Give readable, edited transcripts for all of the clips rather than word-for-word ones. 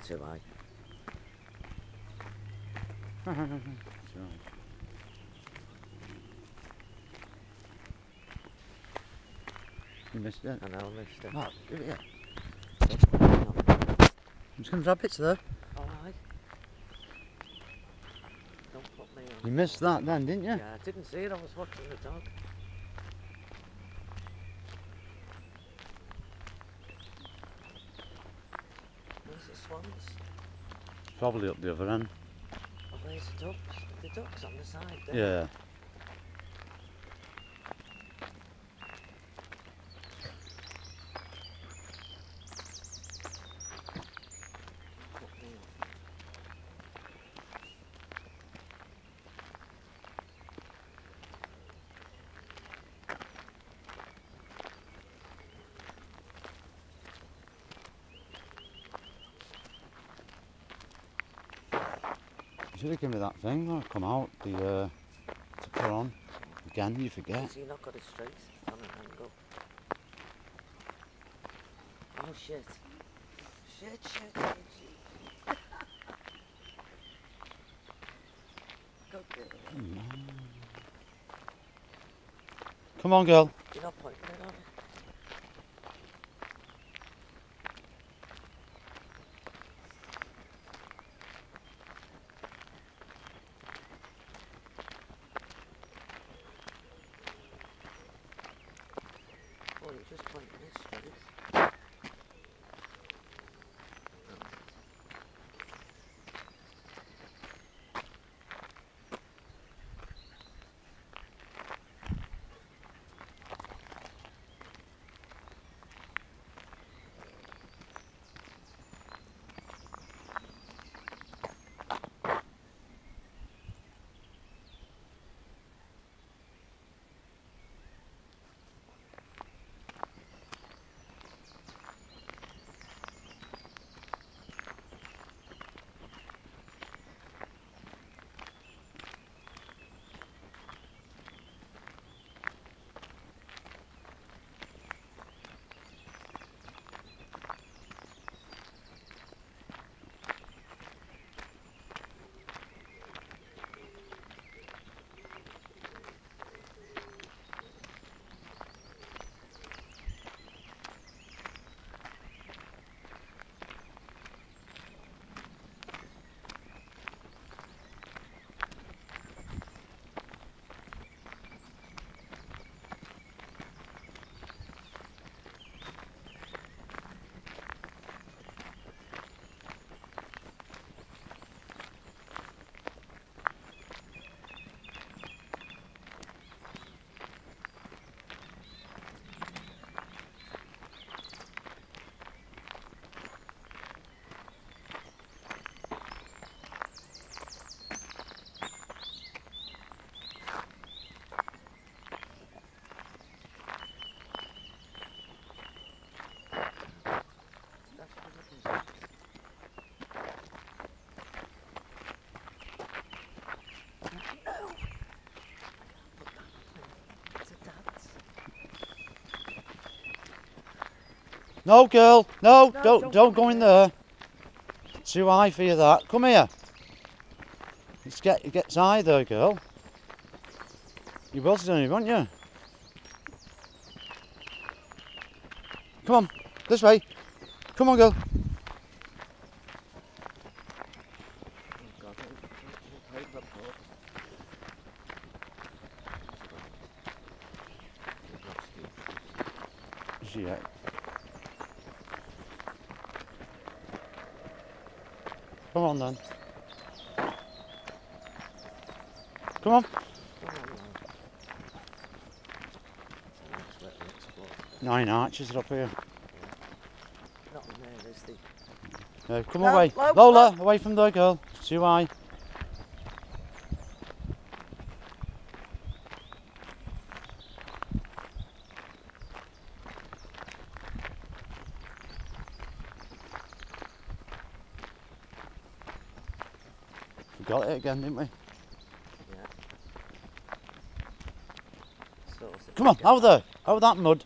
too high. That's right. You missed it. I know, I missed it. Oh, give it here. No. I'm just going to grab bits though. Alright. Don't put me on. You missed that then, didn't you? Yeah, I didn't see it, I was watching the dog. Where's the swans? Probably up the other end. Oh, where's the ducks? The ducks on the side there. Yeah. Put me on. You should have given me that thing when I come out, to put on. Again, you forget. So you've not got it straight on an angle. Oh shit. Shit, shit, shit, shit. Go get it. Come on, girl. You're not pointing it on it. Oh, you're just pointing it straight. No, girl. No, No, don't go in there. Too high for you, that. Come here. It gets high there, girl. You will soon, won't you? Come on, this way. Come on, girl. Oh God, I'll take the boat. Yeah. Come on then. Come on. Come on now. That's where it explode. 9 arches are up here. Not in there, is the... No, come No, away. no, Lola, no. away from there, girl. It's too high. Got it again, didn't we? Yeah. So, Come on, out there. Out of that mud.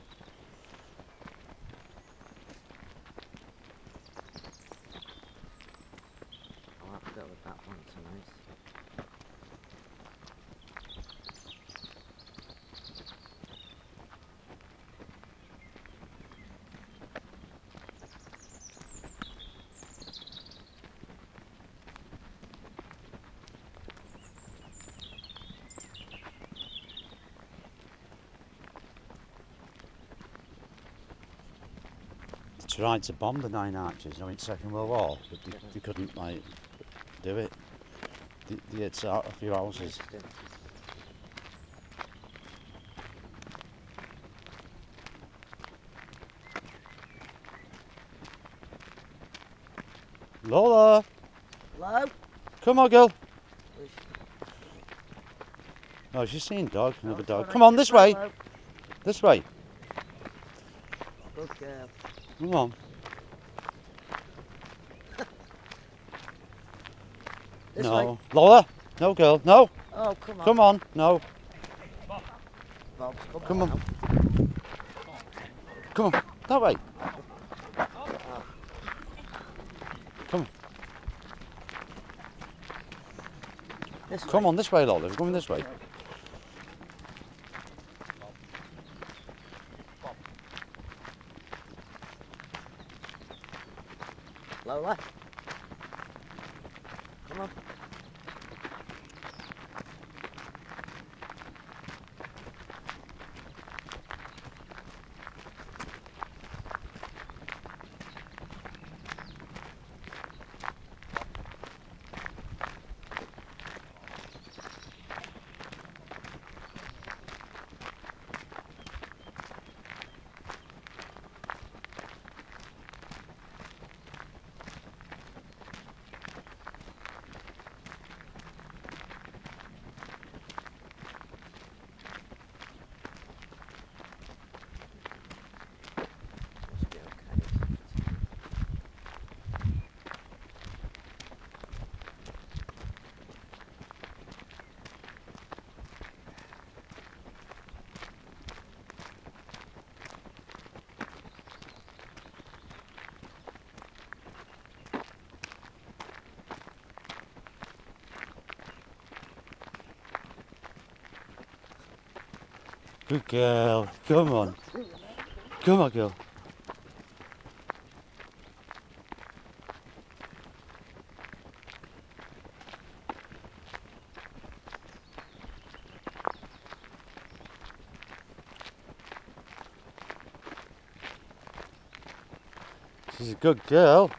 tried to bomb the Nine Arches, in Second World War, but they couldn't like do it. They hit out a few houses. Lola! Hello? Come on, girl. Oh, she's seen dog, another dog. Come on, this way. This way. Good girl. Come on. This No. way. Lola! No, girl. No. Oh, come on. Come on. No. Bob, Come on. now. Come on. That way. Come on. This Come way. on, this way, Lola. We're going this way. Lola. Come on. Must be okay. Good girl. Come on. Come on, girl. She's a good girl.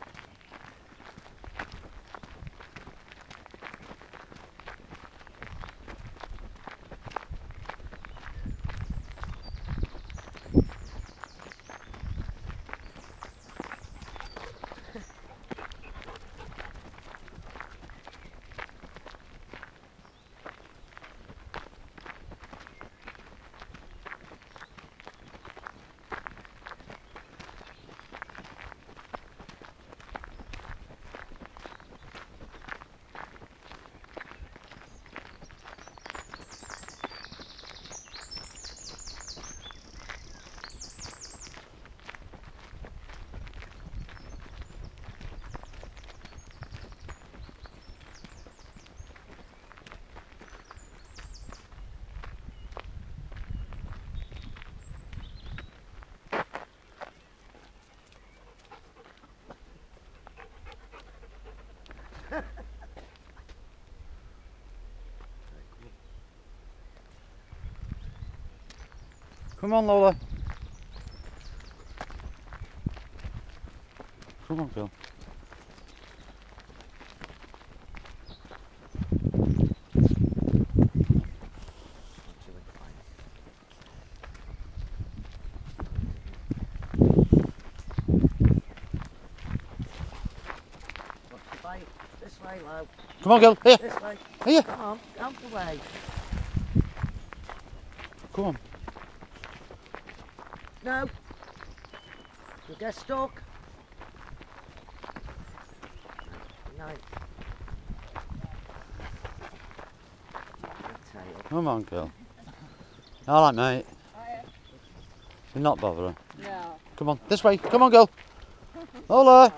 Come on, Lola. Come on, girl. This way, love. Come on, girl. Here. This way. Here. Come on, out the way. Come on. No. You'll get stuck. No. Come on, girl. All right, mate. You're not bothering. No. Come on, this way. Come on, girl. Lola.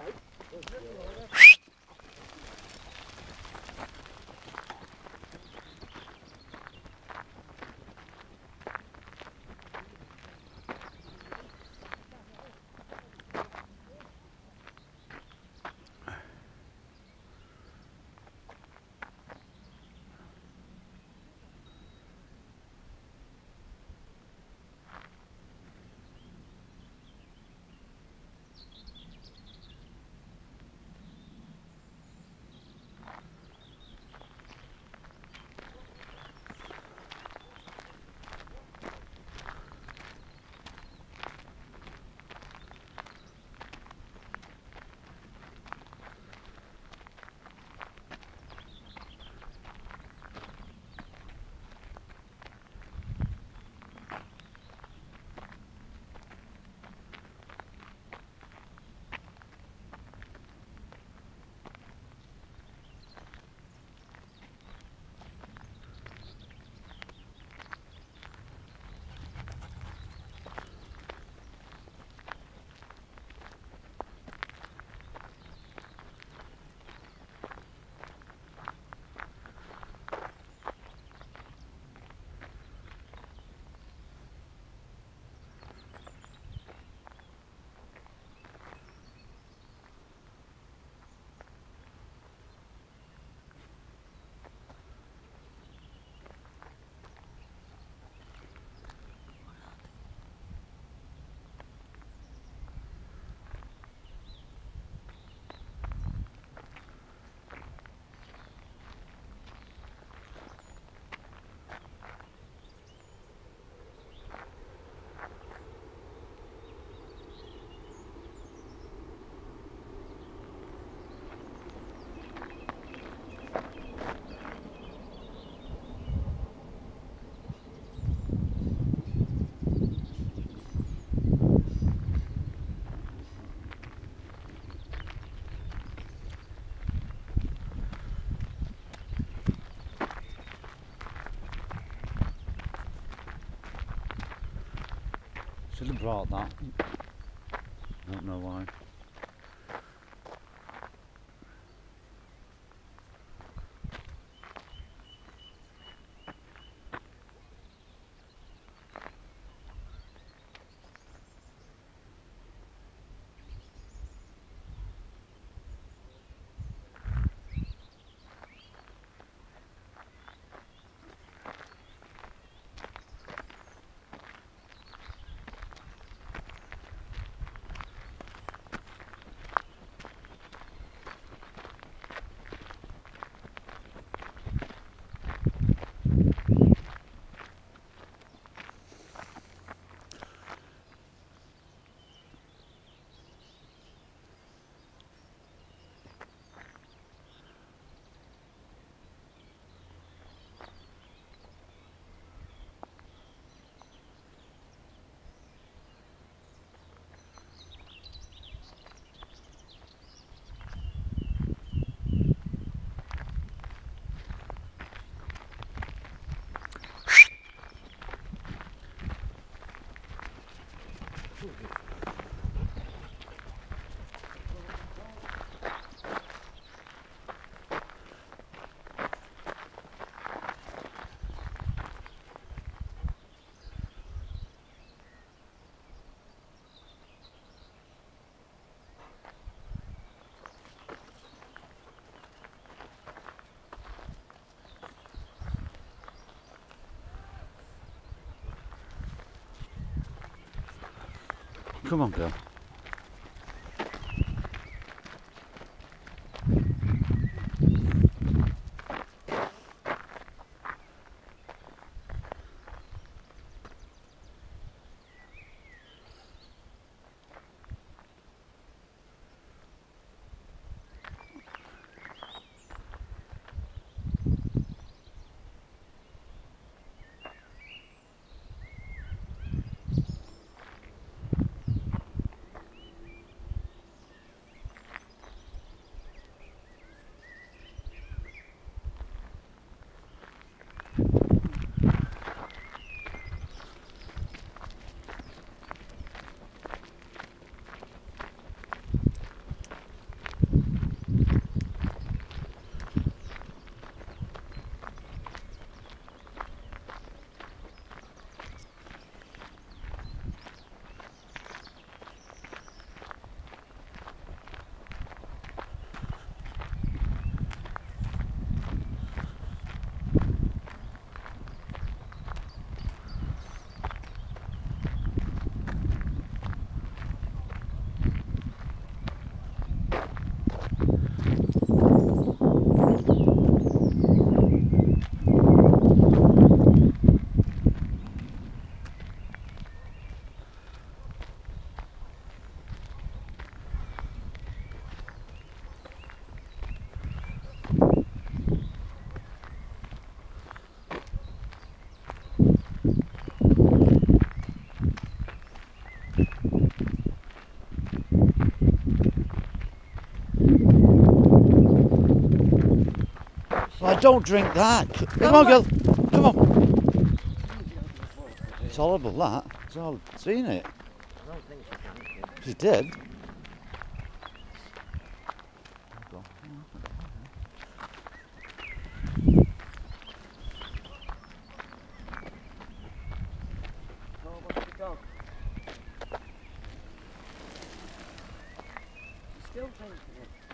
Should have brought that. Don't know why. Come on, girl. Well, don't drink that. Come on, girl. Come on. It's horrible, that. It's all seen it. I don't think she can. She did. Oh, what's the dog? She's still thinking it.